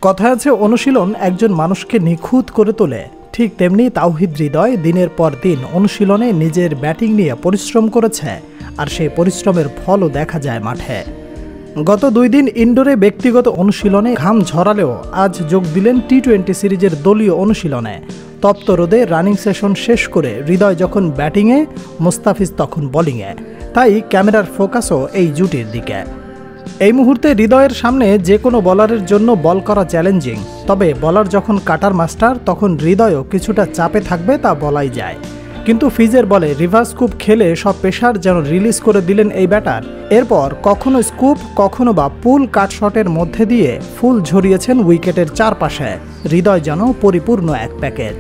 কথায় আছে অনুশীলন একজন মানুষকে নিখুঁত করে তোলে। ঠিক তেমনি তাওহিদ হৃদয় দিনের পর দিন অনুশীলনে নিজের ব্যাটিং নিয়ে পরিশ্রম করেছে, আর সেই পরিশ্রমের ফলও দেখা যায় মাঠে। গত 2 দিন ইনডোরে ব্যক্তিগত অনুশীলনে ঘাম ঝরালেও আজ যোগ দিলেন টি-20 সিরিজের দলীয় অনুশীলনে। তপ্ত রোদে রানিং সেশন শেষ করে হৃদয় যখন ব্যাটিংয়ে, মুস্তাফিজ তখন বোলিংয়ে, তাই ক্যামেরার ফোকাসও এই জুটির দিকে। এই মুহূর্তে হৃদয়ের সামনে যে কোনো বলারের জন্য বল করা চ্যালেঞ্জিং, তবে বলার যখন কাটার মাস্টার তখন হৃদয়ও কিছুটা চাপে থাকবে তা বলাই যায়। কিন্তু ফিজের বলে রিভার্স স্কুপ খেলে সব প্রেশার যেন রিলিজ করে দিলেন এই ব্যাটার। এরপর কখনো স্কুপ, কখনো বা পুল কাট শটের মধ্যে দিয়ে ফুল ঝরিয়েছেন উইকেটের চারপাশে। হৃদয় যেন পরিপূর্ণ এক প্যাকেজ।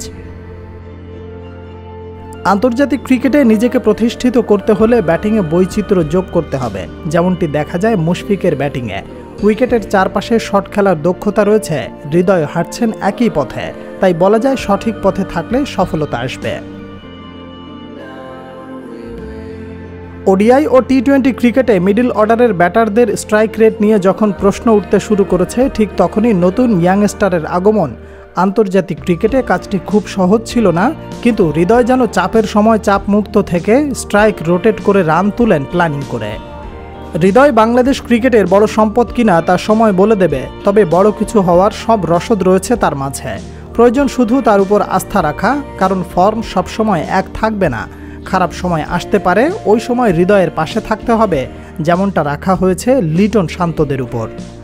আন্তর্জাতিক ক্রিকেটে নিজেকে প্রতিষ্ঠিত করতে হলে ব্যাটিংয়ে বৈচিত্র্য যোগ করতে হবে, যেমনটি দেখা যায় মুশফিকের ব্যাটিংয়ে। উইকেটের চারপাশে শট খেলার দক্ষতা রয়েছে, হৃদয় হাঁটছেন একই পথে, তাই বলা যায় সঠিক পথে থাকলে সফলতা আসবে। ওডিআই ও টি-20 ক্রিকেটে মিডল অর্ডারের ব্যাটারদের স্ট্রাইক রেট নিয়ে যখন প্রশ্ন উঠতে শুরু করেছে, ঠিক তখনই নতুন ইয়াংস্টারের আগমন। আন্তর্জাতিক ক্রিকেটে কাজটি খুব সহজ ছিল না, কিন্তু হৃদয় যেন চাপের সময় চাপমুক্ত থেকে স্ট্রাইক রোটেট করে রান তুলেন প্ল্যানিং করে। হৃদয় বাংলাদেশ ক্রিকেটের বড় সম্পদ কিনা তা সময় বলে দেবে, তবে বড় কিছু হওয়ার সব রসদ রয়েছে তার মাঝে। প্রয়োজন শুধু তার উপর আস্থা রাখা, কারণ ফর্ম সবসময় এক থাকবে না। খারাপ সময় আসতে পারে, ওই সময় হৃদয়ের পাশে থাকতে হবে, যেমনটা রাখা হয়েছে লিটন শান্তদের উপর।